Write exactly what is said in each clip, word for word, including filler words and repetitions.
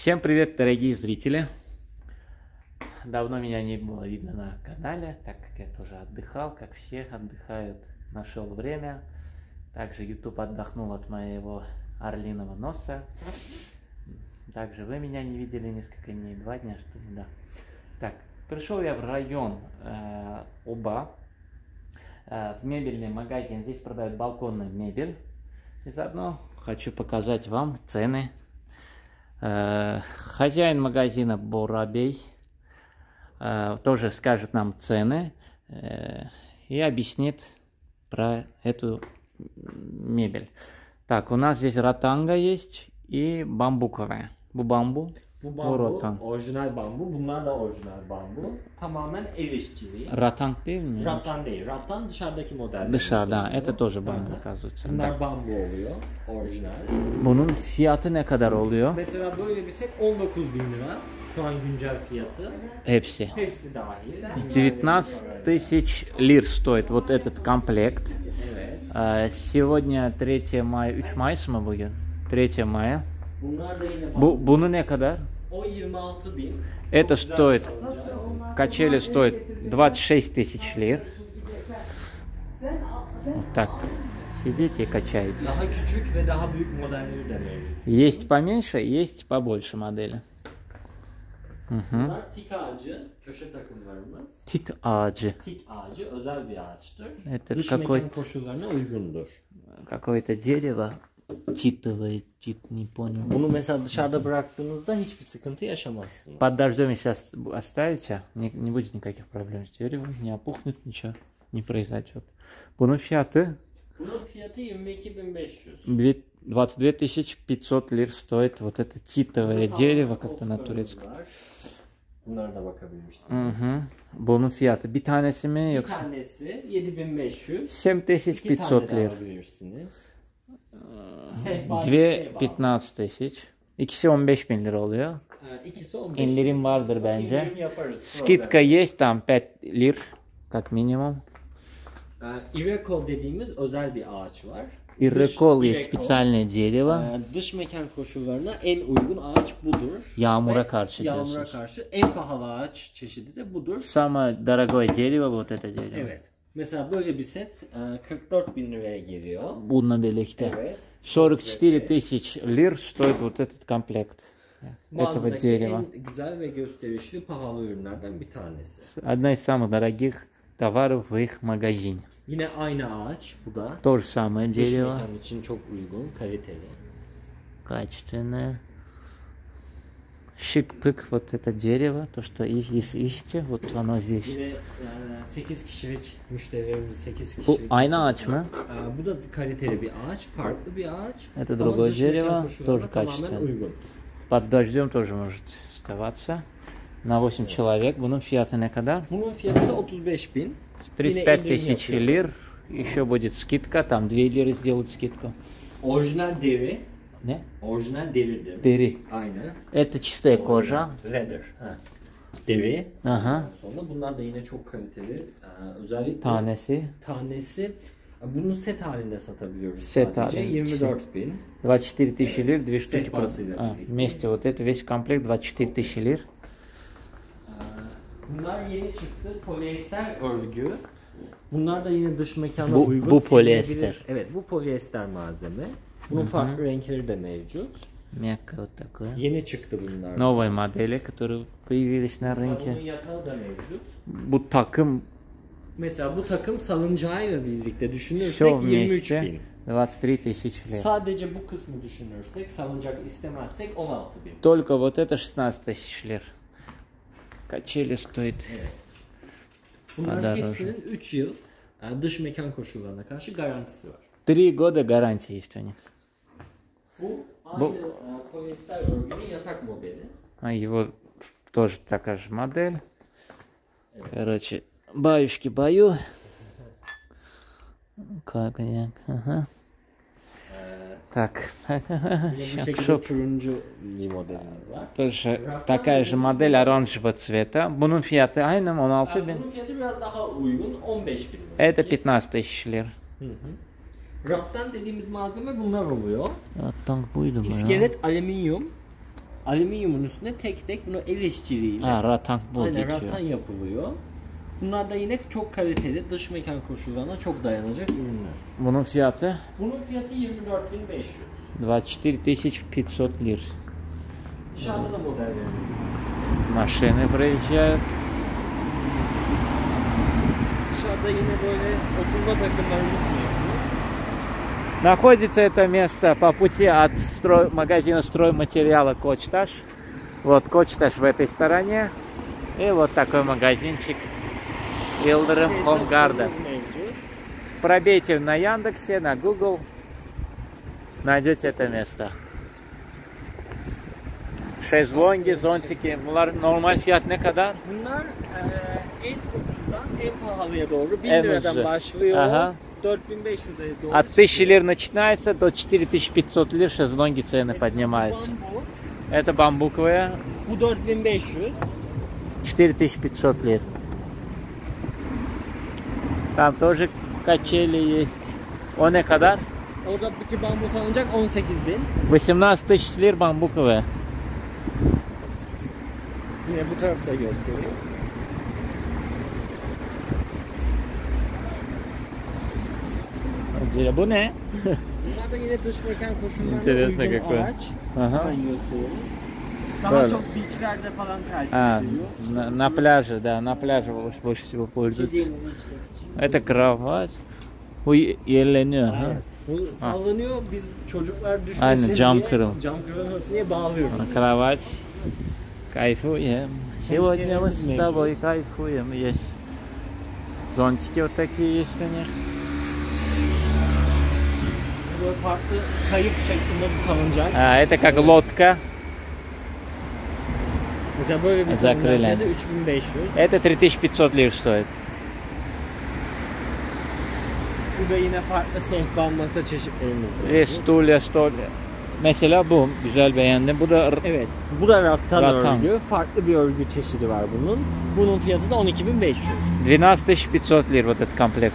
Всем привет, дорогие зрители! Давно меня не было видно на канале, так как я тоже отдыхал, как все отдыхают, нашел время. Также YouTube отдохнул от моего орлиного носа. Также вы меня не видели несколько дней, два дня, что ли, да. Так, пришел я в район э, Оба, э, в мебельный магазин. Здесь продают балконную мебель. И заодно хочу показать вам цены. Э, хозяин магазина Борабей э, тоже скажет нам цены э, и объяснит про эту мебель. Так, у нас здесь ротанга есть и бамбуковая. Bu bambu. Bu bambu, orijinal bambu. Bunlar da orijinal bambu. Tamamen el işçiliği. Ratang değil mi? Rattan değil. Rattan dışarıdaki modeller. Dışarıda. Это тоже bambu, оказывается. Bunlar Да. bambu oluyor. Orijinal. Bunun fiyatı ne kadar oluyor? Mesela böyle bir set on dokuz bin lira. Şu an güncel fiyatı. Hepsi. Hepsi dahil. девятнадцать тысяч лир стоит вот этот комплект. Evet. Сегодня третье мая. üç Mayıs mı bugün? tretье мая. Bunlar da yine bambu. Bu, bunu ne kadar? O yirmi altı bin. Это стоит, качели стоит двадцать шесть тысяч лир. Вот так. Сидите и качаете. Daha küçük ve daha büyük modelleri de mevcut. Есть поменьше, есть побольше модели. Угу. Bunlar tik ağacı, köşe takımlarımız. Tit ağacı. Tik ağacı özel bir ağaçtır. Это Dış какой- mekan koşullarına uygundur. какое-то дерево. Титовое, тит, не понял. Bunu mesela dışarıda bıraktığınızda hiçbir sıkıntı yaşamazsınız. Под дождем если ос- оставите, не, не будет никаких проблем с деревом, не опухнет, ничего не произойдет. Bunun fiyatı Bunun fiyatı yirmi iki bin beş yüz. двадцать две тысячи пятьсот лир стоит вот это титовое дерево, как-то на турецком. Bunlara da bakabilirsiniz. Угу. Bunun fiyatı bir tanesi mi Bir yoksa? tanesi yedi bin beş yüz. семь тысяч İki пятьсот tane de lир. alabilirsiniz. Sehpa Две isteği var. пятнадцать тысяч. İkisi on beş bin lira oluyor. Ee, İkisi on beş. İndirim vardır bence. İndirim yaparız. Скидка есть там пять лир, как минимум. Ee, Iveco dediğimiz özel bir ağaç var. И Dış- рекол есть Iveco. специальное дерево. Ee, dış mekan koşullarına en uygun ağaç budur. Yağmura Ve karşı Yağmura diyorsunuz. karşı en pahalı ağaç çeşidi de budur. Самое дорогое дерево вот это дерево. Evet. Mesela böyle bir set e, kırk dört bin liraya geliyor. Bununla birlikte. Evet. сорок четыре тысяч лир стоит вот этот комплект этого Mağazadaki дерева. en güzel ve gösterişli pahalı ürünlerden bir tanesi. Одна из самых дорогих товаров в их магазине. Yine aynı ağaç bu da. То же самое Dış дерево. mekan için çok uygun, kaliteli. Качественное. Шик-пык вот это дерево, то что и- и- ищете, вот оно здесь. Yine e, sekiz kişilik müşterilerimiz sekiz Bu kişilik. aynı ağaç mı? E, bu da kaliteli bir ağaç, farklı bir ağaç. Это Ama другое dış mekan дерево, koşullarına тоже tamamen качественное. uygun. Под дождем тоже может оставаться. На восемь человек. Bunun fiyatı ne kadar? Bunun fiyatı da otuz beş bin. тридцать пять тысяч лир. Еще будет скидка. Там две лиры сделают скидку. Orijinal deri. Не? Orijinal deridir. Deri. Aynen. Это чистая кожа. Leather. Ha. Deri. Ага. Sonra bunlar da yine çok kaliteli. Ee, özellikle Tanesi. tanesi bunu set halinde satabiliyoruz. Set sadece. halinde. yirmi dört bin. двадцать четыре тысячи лир. Две штуки. Сепарасıyla А, birlikte. вместе вот это весь комплект двадцать четыре тысячи лир. Ee, Bunlar yeni çıktı. Polyester örgü. Bunlar da yine dış mekana Bu- uygun. bu silinebilir- polyester. Evet, bu polyester malzeme. Bunun farklı renkleri de mevcut. Мягкое вот такое. Yeni çıktı bunlar. Новые модели, которые появились на Mesela bunun рынке. yatağı da mevcut. Bu takım Mesela bu takım salıncağıyla birlikte düşünürsek все yirmi üç вместе bin. двадцать три тысячи лир. Sadece bu kısmı düşünürsek, salıncak istemezsek on altı bin. Только вот это шестнадцать тысяч лир. Качели стоит. Bunların Подороже. hepsinin üç yıl yani dış mekan koşullarına karşı garantisi var. Три года гарантии есть у них. Bu aynı Bu- e, polyester örgünün yatak modeli. А его тоже такая же модель. Короче, баюшки баю. Как я? Ага. Так. Yine bu şekilde turuncu bir modelimiz var. Тоже такая же модель оранжевого цвета. Bunun fiyatı aynı mı? on altı Yani bin. bunun fiyatı biraz daha uygun, on beş bin lira. Это пятнадцать тысяч лир. Raptan dediğimiz malzeme bunlar oluyor. Вот так buydu mu ya? İskelet alüminyum. alüminyumun üstüne tek tek bunu el işçiliğiyle Ha, ratan bu aynen geçiyor. ratan yapılıyor. Bunlar da yine çok kaliteli, dış mekan koşullarına çok dayanacak ürünler. Bunun fiyatı Bunun fiyatı yirmi dört bin beş yüz. двадцать четыре тысячи пятьсот лир. Dışarıda da modellerimiz var. Машины проезжают. Dışarıda yine böyle oturma takımlarımız mevcut. Находится это место по пути от строй... магазина стройматериала Кочташ. Вот Кочташ в этой стороне. И вот такой магазинчик Yıldırım Home Garden. Mevcut. Пробейте на Яндексе, на Google. Найдете это место. Şezlongi, zontiki. Bunlar normal fiyat ne kadar? Bunlar e, en ucuzdan en pahalıya doğru bin En liradan ucuzu. başlıyor. Ага. dört bin beş yüze doğru. От тысячи лир начинается до четыре тысячи пятьсот лир шезлонги цены поднимаются. Bambu, Это бамбуковые. bu dört bin beş yüz. четыре тысячи пятьсот лир. Там тоже качели есть. O ne kadar? Oradaki bambu salınacak on sekiz bin. восемнадцать тысяч лир бамбуковые. Yine bu tarafı da göstereyim. Bu ne? Bunlar da yine dış mekan koşullarına Интересно uygun какое. araç. Ага. Ben göstereyim. Daha Böyle. çok beachlerde falan tercih А, ediliyor. на, на пляже, да, на пляже больше, больше всего пользуются. Dediğimiz için. Это кровать. Bu yerleniyor. Ha? Evet. Bu sallanıyor. Biz çocuklar düşmesin Aynen, cam diye, kırıl. cam kırılmasın diye bağlıyoruz. Кровать. Кайфуем. Сегодня мы с Мельчик. тобой кайфуем. Есть. Зонтики вот такие есть у них. Böyle farklı kayık şeklinde bir salıncak. А, это как лодка. Mesela böyle bir Zakrilen. salıncak fiyatı üç bin beş yüz. Это три тысячи пятьсот лир стоит. Burada yine farklı sehpa masa çeşitlerimiz var. Ve stulya, stulya. Mesela bu güzel beğendim. Bu da Evet. Bu da rattan, Rattan. örgü. Farklı bir örgü çeşidi var bunun. Bunun fiyatı da on iki bin beş yüz. двенадцать тысяч пятьсот лир вот этот комплект.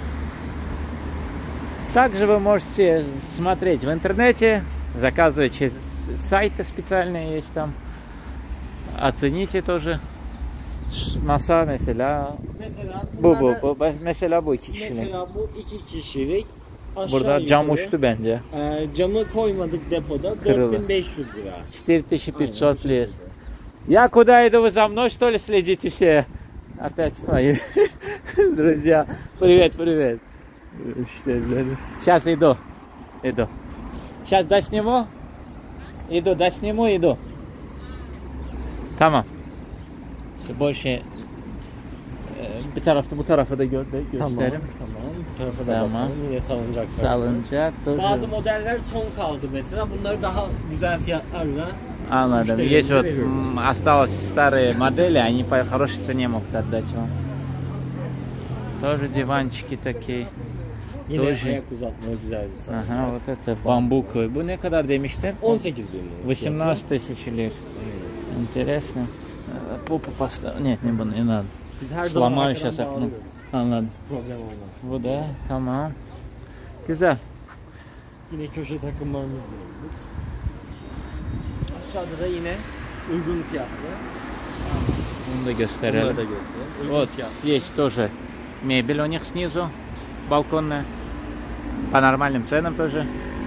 Также вы можете смотреть в интернете, заказывать через сайты специальные есть там. Оцените тоже. Masa mesela Mesela bu bu, bunlarda- bu mesela bu iki kişilik. Mesela bu iki kişilik. Aşağı Burada cam yukarı, uçtu bence. e, camı koymadık depoda. Kırıldı. dört bin beş yüz lira. четыре тысячи пятьсот Aynen, лир. Я куда иду, вы за мной что ли следите все? Опять мои друзья. Привет, привет. Сейчас иду. Иду. Сейчас досниму. Иду, досниму, иду. Tamam. İşte больше e, bir tarafta bu tarafa da gö gösterim. Tamam. Tamam. Bu tarafa da Tamam. bakalım. Yine salıncaklar. Salıncak. Bazı Тоже. modeller son kaldı mesela. Bunları daha güzel fiyatlarla Anladım. müşterilerimize Есть вот veriyoruz. м, осталось старые модели, они по хорошей цене могут отдать вам. Тоже диванчики такие. Yine Тоже. ayak uzatmalı güzel bir salıncak. Ага, вот это бамбуковый. Bu ne kadar demiştin? on sekiz bin lira. восемнадцать тысяч лир. Интересно. Э, Попу поставь. Нет, не буду, не надо. Biz her zaman Сломаю arkadan сейчас окно. bağlıyoruz. Anladım. Problem olmaz. Bu da tamam. Güzel. Yine köşe takımlarımız mevcut. Aşağıda da yine uygun fiyatlı. Bunu da Bunları gösterelim. da gösterelim. Uygun Вот fiyatlı. здесь тоже мебель у них снизу, балконная. По нормальным ценам тоже.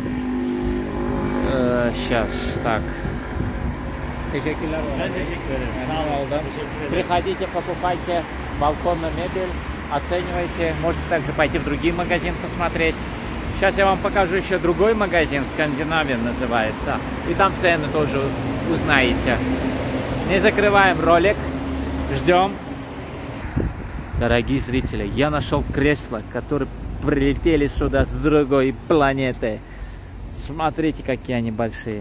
Э, Сейчас, так. Teşekkürler. Ben teşekkür ederim. Sağ olun. Aldım. Teşekkür ederim. Приходите, покупайте балконную мебель, оценивайте. Можете также пойти в другие магазины посмотреть. Сейчас я вам покажу еще другой магазин, Скандинавия называется. И там цены тоже узнаете. Не закрываем ролик. Ждем. Дорогие зрители, я нашел кресла, которые прилетели сюда с другой планеты. Смотрите, какие они большие.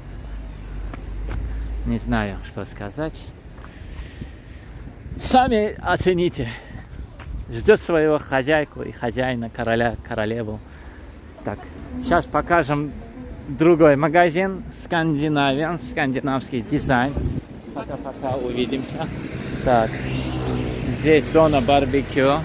Не знаю, что сказать. Сами оцените. Ждет своего хозяйку и хозяина, короля, королеву. Так, сейчас покажем другой магазин. Скандинавиан, скандинавский дизайн. Пока-пока, увидимся. Так, здесь зона барбекю.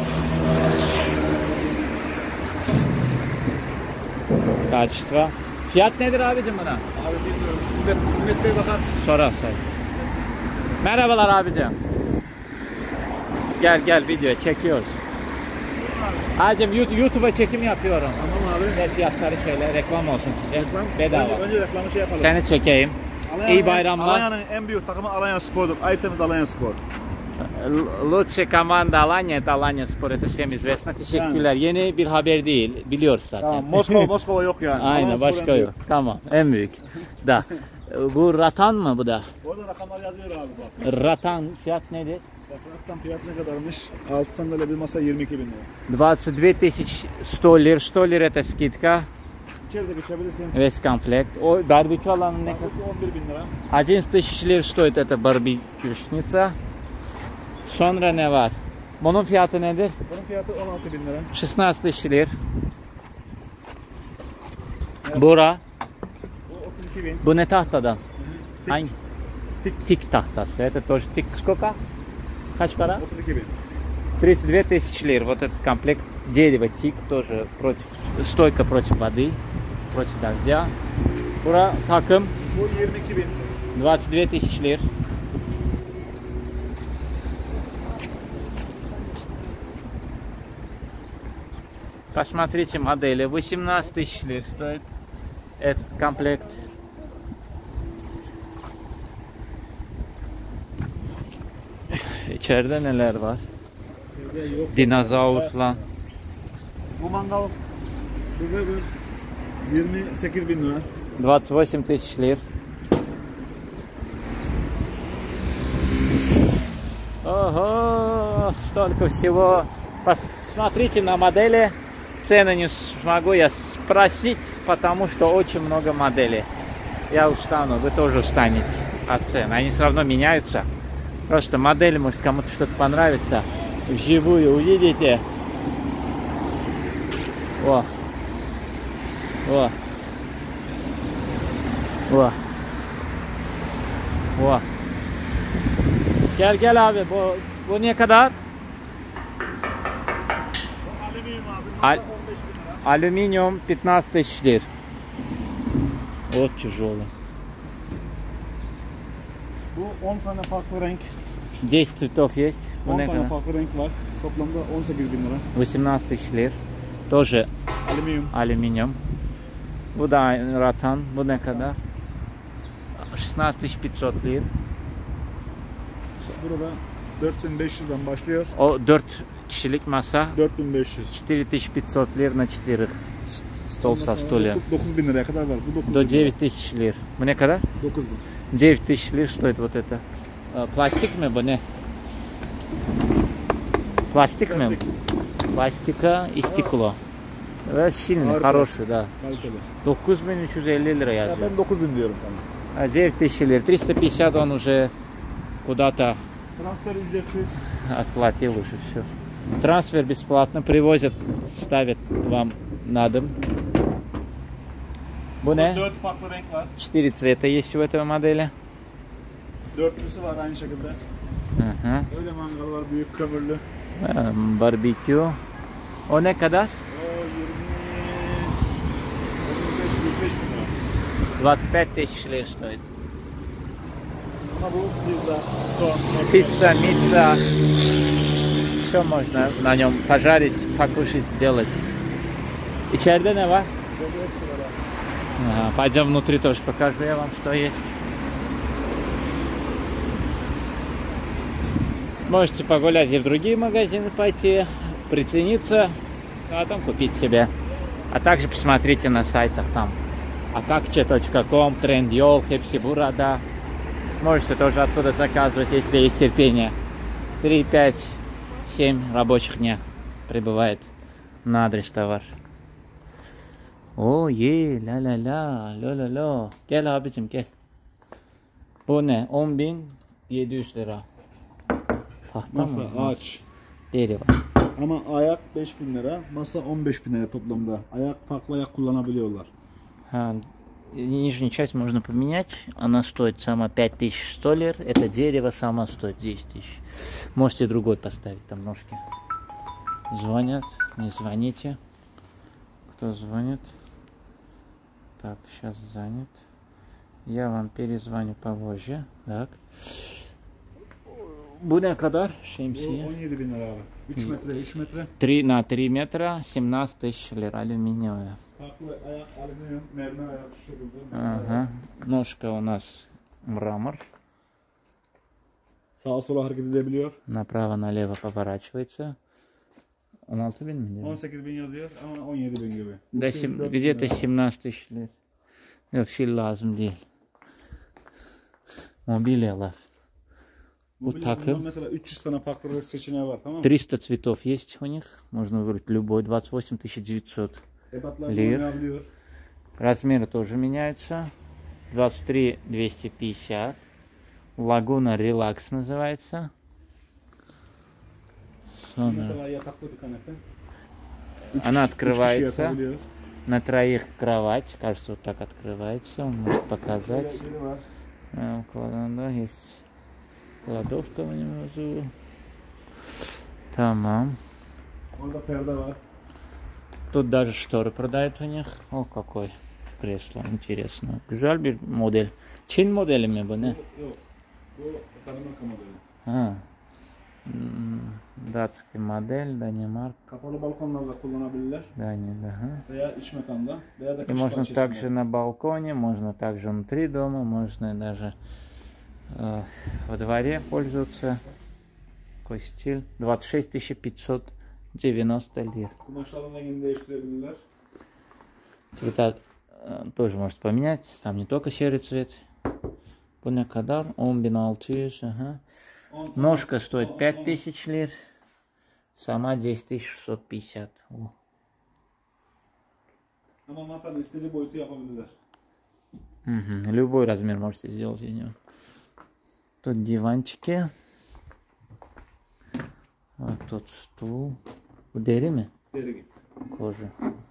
Качество. Fiyat nedir abicim buna? Abi bilmiyorum. Ümmet, Ümmet Bey bakar mısın? Sorar say. Merhabalar abicim. Gel gel video çekiyoruz. Abicim YouTube'a çekim yapıyorum. Tamam abi. Ne fiyatları şöyle reklam olsun size. Reklam. Bedava. Önce, önce reklamı şey yapalım. Seni çekeyim. Alanya'nın- İyi bayramlar. Alanya'nın en büyük takımı Alanya Spor'dur. Aytemiz Alanya Spor. Лучшая команда Alanya, это Alanya Spor, это всем известно. Teşekkürler. Yeni bir haber değil, biliyoruz zaten. Tamam, Moskova, Moskova yok yani. Aynen, Alanya Spor başka en yok. Tamam, en büyük. Da. Bu ratan mı bu da? büyük. Orada rakamlar yazıyor abi bak. Ratan fiyat nedir? Bak fiyat ne kadarmış? altı sandalye bir masa yirmi iki bin lira. двадцать две тысячи сто лир. сто лир это скидка. İçeride geçebilirsin. Весь комплект. O barbekü alanı ne kadar? on bir bin lira. одиннадцать тысяч лир стоит эта барбекюшница. Sonra ne var? Bunun fiyatı nedir? Bunun fiyatı on altı bin lira. шестнадцать тысяч лир. Bura. Bu otuz iki bin. Bu ne tahtadan? Tik. Hangi? Tik. Tik tahtası. Это тоже тик. Сколько? Kaç para? otuz iki bin. тридцать две тысячи лир. Вот этот комплект дерева тик тоже против, стойка против воды, против дождя. Bura takım Bu yirmi iki bin. двадцать две тысячи лир. Посмотрите модели. восемнадцать тысяч лир стоит этот комплект. İçeride neler var? Bizde yok. Dinozor falan. Bu mangal bu ve bu yirmi sekiz bin lira. двадцать восемь тысяч лир. Ого, столько всего. Посмотрите на модели. Цены не смогу я спросить, потому что очень много моделей. Я устану, вы тоже устанете от цен. Они все равно меняются. Просто модели, может кому-то что-то понравится. Вживую увидите. О. О. О. О. Gel gel abi, bu, bu ne kadar? Alüminyum abi. Al- on beş bin lira. Алюминиум пятнадцать тысяч лир. Вот тяжелый. Bu on tane farklı renk. десять цветов есть. Bu on ne tane kadar? farklı renk var. Toplamda on sekiz bin lira. восемнадцать тысяч лир. Тоже Alüminyum. алюминиум. Bu da aynı ratan. Bu ne kadar? шестнадцать тысяч пятьсот лир. Burada dört bin beş yüzden başlıyor. O dört kişilik masa. dört bin beş yüz. четыре тысячи пятьсот лир на четверых. Стол со стулья. dokuz bin liraya kadar var. Bu dokuz До bin lira. девять тысяч лир. Bu ne kadar? dokuz bin. девять тысяч лир стоит вот это. А, Пластик mi bu ne? Пластик mi? Plastik. Пластика и стекло. Ve сильный, Ağır хороший, да. Kaliteli. dokuz bin üç yüz elli lira Ya yazıyor. ben dokuz bin diyorum sana. А девять тысяч лир. триста пятьдесят он уже куда-то Transfer ücretsiz. отплатил уже все. Трансфер бесплатно. Привозят, ставят вам на дом. Bu ne? dört farklı renk var. четыре цвета есть у этого модели. Dörtlüsü var aynı şekilde. Ага. Öyle mangal var büyük kömürlü. Эм, Барбекю. O ne kadar? O yirmi yirmi beş bin lira. двадцать пять тысяч лир стоит. Ama bu pizza, stone, Пицца, мицца. Все можно на нем пожарить, покушать, сделать. İçeride ne var? Böyle hepsi var abi. Ага, пойдем внутри тоже покажу я вам, что есть. Можете погулять и в другие магазины пойти, прицениться, а потом купить себе. А также посмотрите на сайтах там акакче точка ком, Trendyol, Hepsiburada. Можете тоже оттуда заказывать, если есть терпение. три, пять, семь рабочих дня прибывает на адрес товар. O ye la la la la la la. Gel abicim gel. Bu ne? on bin yedi yüz lira. Tahta Masa, mı? ağaç. Derevo. Ama ayak beş bin lira, masa on beş bin lira toplamda. Ayak farklı ayak kullanabiliyorlar. А, нижнюю часть можно поменять. Она стоит сама пять тысяч сто лир. Это дерево сама стоит десять тысяч. Можете другой поставить там ножки. Звонят. Не звоните. Кто звонит? Так, сейчас занят. Я вам перезвоню попозже. Так. Bu ne kadar Bu şemsiye? on yedi bin lira abi. üç metre, üç metre. три на три метра, семнадцать тысяч лир, алюминиевая. Taklı ayak, alüminyum, mermer ayak şu şekilde. Ага. Ножка у нас мрамор. Sağa sola hareket edebiliyor. Направо-налево поворачивается. он алты bin mi diyor? on sekiz bin yazıyor ama on yedi bin gibi. Да, сем- где-то семнадцать тысяч лир. Yok, fil lazım değil. Mobilyalar. Bu Bu takım. mesela üç yüz tane farklı seçeneği var, tamam mı? триста цветов есть у них. Можно выбрать любой. двадцать восемь тысяч девятьсот. Ebatlar Lir. oynayabiliyor. Размеры тоже меняются. двадцать три двести пятьдесят. Лагуна Релакс называется. Sonra- Mesela yataklı bir kanepe. Она Üç kişi открывается. yatabiliyor. На троих кровать. Кажется, вот так открывается. Он может показать. Böyle biri var. А, кладовка, есть кладовка внизу. Tamam. Orada perde var. Тут даже шторы продают у них. О, какой кресло, интересно. Güzel bir model. Çin modeli mi bu ne? Yok. Bu Danimarka modeli. Ha. Hmm, Датский модель, Данимарк, Kapalı balkonlarla kullanabilirler. Дания, да. ага. Veya iç mekanda. Veya da И kış можно bahçesinde. также на балконе, можно также внутри дома, можно даже э, во дворе пользоваться. Какой стиль? двадцать шесть тысяч пятьсот девяносто лир. Kumaşların rengini değiştirebilirler. Цвета э, тоже может поменять. Там не только серый цвет. Bu ne kadar? он bin altı yüz. Ага. On- Ножка стоит on- пять on- тысяч лир. Сама десять тысяч шестьсот пятьдесят. О. Ama masanın istediği boyutu yapabilirler. Мгм. Любой размер можете сделать из него. Тут диванчики. Вот тут стул. Bu deri mi? Deri gibi. Кожа.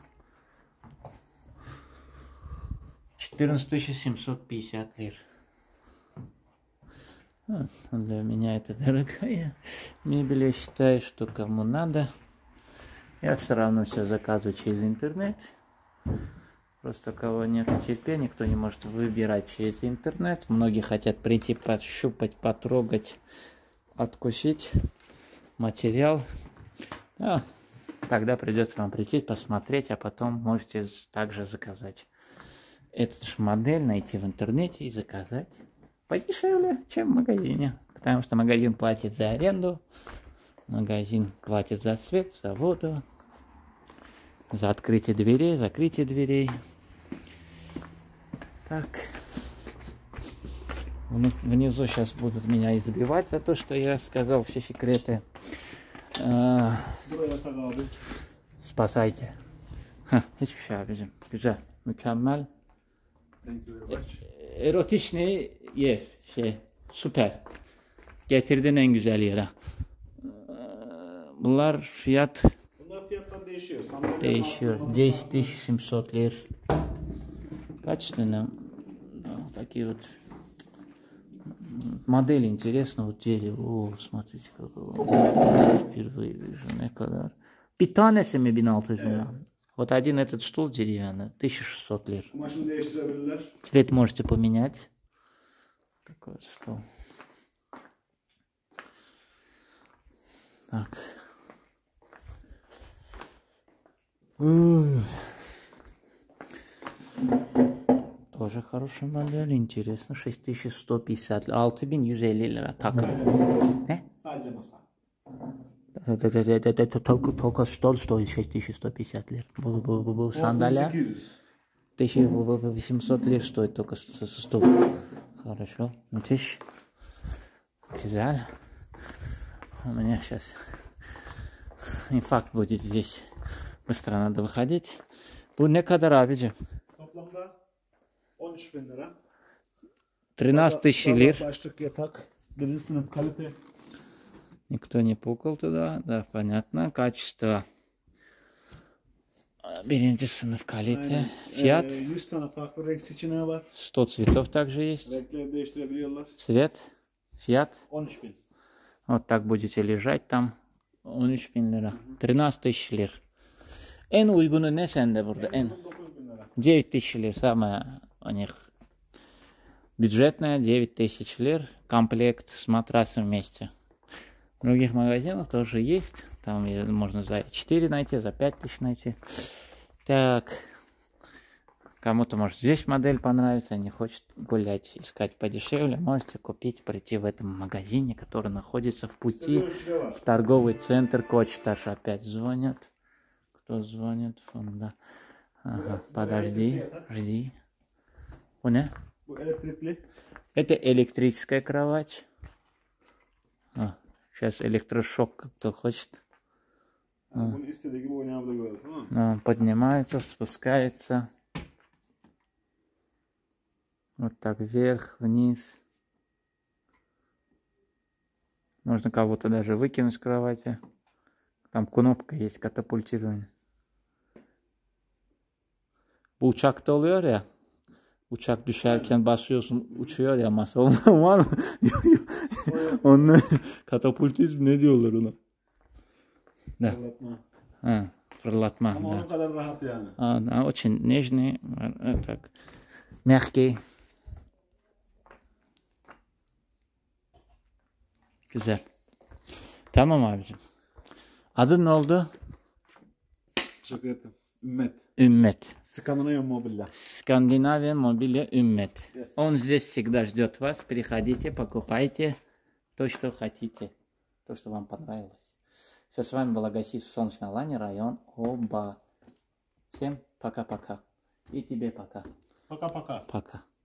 четырнадцать тысяч семьсот пятьдесят лир. А, Для меня это дорогая мебель. Я считаю, что кому надо. Я все равно все заказываю через интернет. Просто у кого нет терпения, кто не может выбирать через интернет. Многие хотят прийти, пощупать, потрогать, откусить материал. А, тогда придется вам прийти, посмотреть, а потом можете также заказать. Эту же модель найти в интернете и заказать подешевле, чем в магазине. Потому что магазин платит за аренду, магазин платит за свет, за воду, за открытие дверей, закрытие дверей. Так. Внизу сейчас будут меня избивать за то, что я сказал все секреты. А, Buraya yatak abi. Spasaydı. Heh, hiçbir şey abicim. Güzel. Mükemmel. Thank you very much. Erotişni yer. Şey. Süper. Getirdin en güzel yere. Ee, Bunlar fiyat Bunlar fiyatlar değişiyor. Sandalye değişiyor. altında- десять тысяч семьсот лир. Качественно. Да, такие вот. Модель интересно. Вот дерево. О, смотрите, какого. Впервые вижу. Ne kadar. Bir tanesi mi bin altı yüz lira? Вот один этот стул деревянный. тысяча шестьсот лир. Kumaşını değiştirebilirler. Цвет можете поменять. Такой вот стол. Так. Тоже хорошая модель, интересно. шесть тысяч сто пятьдесят, altı bin yüz elli lira takım. Ne? Sadece masa. Только стол стоит шесть тысяч сто пятьдесят лир. Bu, bu, bu, bu сандалия sekiz yüz. тысяча восемьсот лир стоит только стол. Хорошо. Müthiş. Güzel. У меня сейчас инфаркт будет здесь. Быстро надо выходить. Bu ne kadar abicim? Toplamda on üç bin lira. тринадцать тысяч Bazı лир. Başlık yatak. Birinci sınıf kalite. Никто не пукал туда. Да, понятно. Качество. Birinci sınıf kalite. Fiyat. Ee, yüz tane farklı renk seçeneği var. сто цветов также есть. Renkleri değiştirebiliyorlar. Цвет. Фиат. on üç bin. Вот так будете лежать там. on üç bin lira. тринадцать тысяч лир. En uygunu ne sende burada? En dokuz bin lira. девять тысяч лир, самая у них бюджетная, девять тысяч лир, комплект с матрасом вместе. В других магазинах тоже есть, там можно за четыре найти, за пять тысяч найти. Так, кому-то может здесь модель понравится, не хочет гулять, искать подешевле, можете купить, прийти в этом магазине, который находится в пути в торговый центр Кочташ. Опять звонят. Кто звонит? Фон, да. Ага, подожди, жди. У не? Это электрическая кровать. А, сейчас электрошок кто хочет. А. А, поднимается, спускается. Вот так вверх, вниз. Можно кого-то даже выкинуть с кровати. Там knopka есть, катапультирование. Bu uçakta oluyor ya. Uçak düşerken basıyorsun, uçuyor ya masa. Onun var mı? Onun katapultizm ne diyorlar ona? Да. Fırlatma. А, fırlatma. Ama Да. onun kadar rahat yani. А, да, очень нежный, э, так, mягкий. Güzel. Tamam abicim. Adın ne oldu? Teşekkür ederim. Ümmet. Ümmet. Скандинавия мобиля. Скандинавия мобилия Ümmet. Yes. Он здесь всегда ждет вас. Приходите, покупайте то, что хотите. То, что вам понравилось. Все, с вами был Агасис, Солнечная Лань, район Оба. Всем пока-пока. И тебе пока. Пока-пока. Пока.